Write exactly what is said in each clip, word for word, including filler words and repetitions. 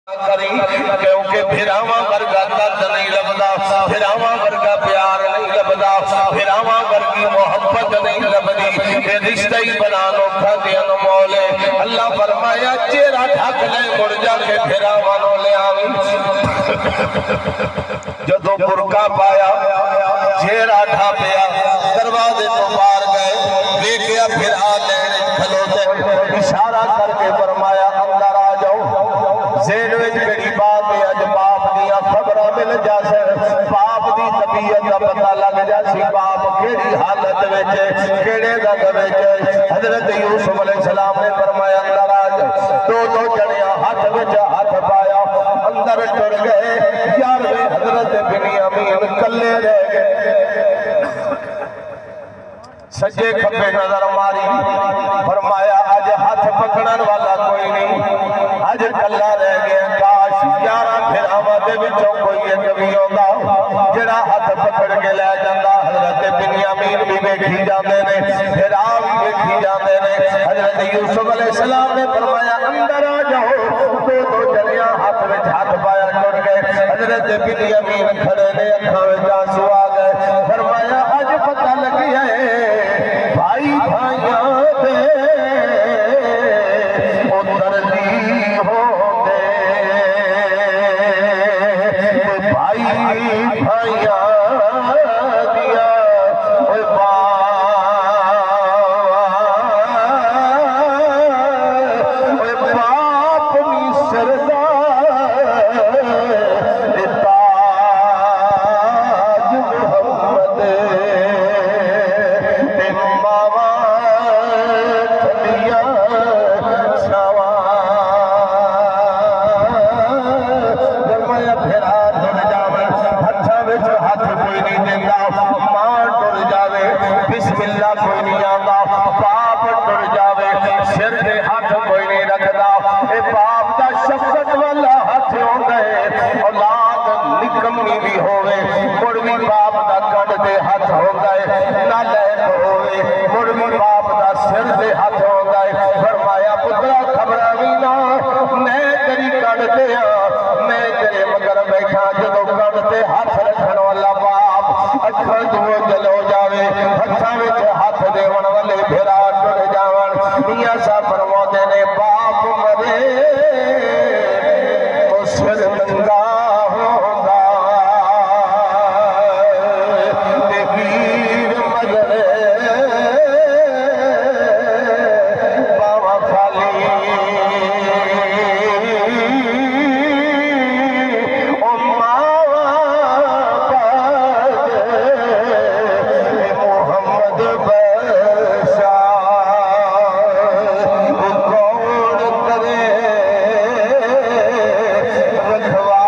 کیونکہ پھراواں ورگا درد نہیں لبدا، پھراواں ورگا پیار نہیں لبدا، پھراواں ورگی محبت نہیں لبدی، کہ رشتہ ہی بنانو کھدیاں نو مولے۔ اللہ فرمایا چیرہ ڈھک لے مڑ جا کے پھراواں نو لے آویں۔ جدو برکا پایا چیرہ ڈھاپیا دروازے تو بار گئے، دیکھیا پھرا لینے کھلوتے، اشارہ کر کے فرمایا اندر آ جاؤ۔ زین وچ میری بات ہے اج باپ دیا خبرہ مل جاسے، باپ دی طبیعت کا پتہ لگ جاسی، باپ کیڑی حالت وچ کیڑے دگ وچ۔ حضرت یوسف علیہ السلام نے فرمایا اندر آ جاؤ۔ دو دو جڑیاں ہاتھ وچ ہاتھ پایا اندر ٹر گئے، یارویں حضرت بنیامین کلے رہ گئے۔ سجے کھپے نظر ماری، فرمایا آج ہاتھ پکڑن والا کوئی نہیں، آج کلا رہ گیا۔ کاش یارہ پھراواں دے وچوں کوئی ایک بھی ہوندا جڑا ہاتھ پکڑ کے لے جاندا۔ حضرت بنیامین بھی ویکھی جاندے نے، پھرا بھی ویکھی جاندے نے۔ حضرت یوسف علیہ السلام نے فرمایا اندر آ جاؤ۔ دو دو جڑیاں ہاتھ وچ ہاتھ پایا ٹر گئے۔ حضرت بنیامین کھڑے نے، اکھاں وچ آنسو آ گئے۔ فرمایا آج پتہ لگیا ہے بھائی بھائیاں دے اتردی ہوندے، بھائی بھائیاں دیا باپ مصر دا تاج محمد بسم اللہ کوئی نہیں آندا، باپ ٹر جاوے سر دے ہاتھ کوئی نہیں رکھدا۔ اے باپ دا شفقت والا ہاتھ ہوندا ہے، اولاد نکمی بھی ہوئے مڑ بھی باپ دا کڑ دے ہاتھ ہوندا ہے، نالائق ہوئے مڑ بھی باپ دا سر دے ہاتھ ہوندا ہے۔ فرمایا پترا خبراں وی نہ میں تیری کڑ دے ہاں، میں تیرے مگر بیٹھا جدو کڑ دے ہاتھ رکھن والا باپ اکھاں دو جلو جاوے، ہتھاں وچ ہاتھ دیون والے پھرا ٹر جاون۔ میاں صاحب فرماندے نے باپ مرے او سر ننگا ہوندا، تے ویر مگرے باواں خالی۔ او ماواں پاک محمد بشار کون کرے رکھوالی۔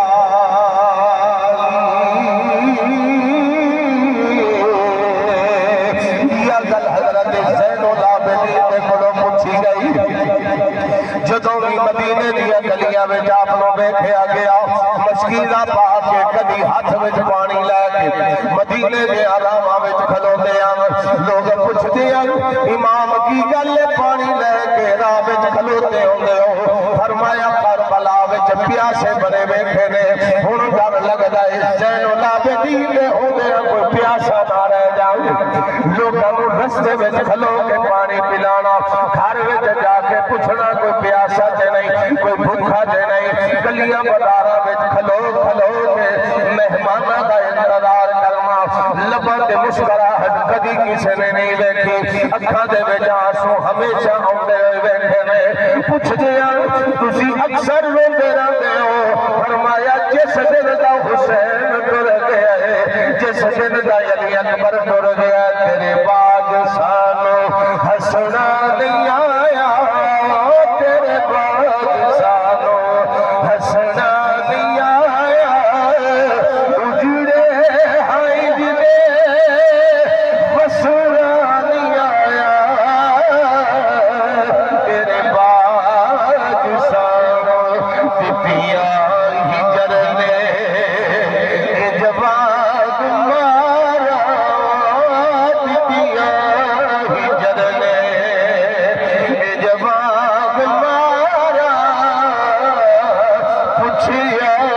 یہ گل حضرت زین العابدین دے کولوں پوچھی گئی جدوں بھی مدینے دیا گلیاں وچ آپ نوں ویکھیا گیا، مشکیزاں پا کے کدی ہاتھ وچ پانی لے کے مدینے دے آراواں وچ کھلوتے آں، لوگ پوچھدے آں امام کی گل پانی لے کے راہ وچ کھلوتے ہوندے ہو؟ فرمایا کربلا وچ پیاسے بڑے ویکھے نے، ہن ڈر لگدا ہے زین العابدین دے ہوندے کوئی پیاسا نہ رہ جاوے۔ لوکاں نوں رستے وچ کھلو کے پانی پلانا، گھر وچ جا کے پوچھنا کوئی پیاسا تے نہیں، کوئی بھوکا تے نہیں، گلیاں بازاراں وچ کھلو کھلو کے مہماناں دا انتظار کرنا۔ لباں تے مسکراہٹ کدی کسے نے نہیں ویکھی، اکھاں دے وچ آنسو ہمیشہ آندے ہوئے ویکھے نے۔ پوچھدے آں تسی اکثر روندے رہندے ہو؟ فرمایا جس دن دا حسین ٹر گیا ہے، جس دن دا علی اکبر ٹر گیا، تیرے بعد سانو ہسنا نہیں آیا، تیرے بعد سانو ہسنا نہیں آیا، اجڑے ہائیں جلے وسنا نہیں آیا، تیرے بعد سانو پپیاں ہی جرنے جواب مارا پوچھیا